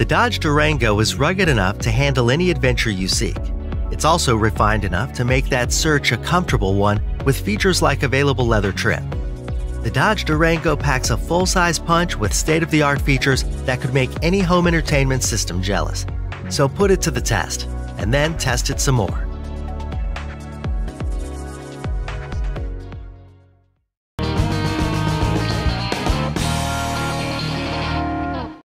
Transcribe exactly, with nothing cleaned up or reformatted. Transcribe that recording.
The Dodge Durango is rugged enough to handle any adventure you seek. It's also refined enough to make that search a comfortable one with features like available leather trim. The Dodge Durango packs a full-size punch with state-of-the-art features that could make any home entertainment system jealous. So put it to the test, and then test it some more.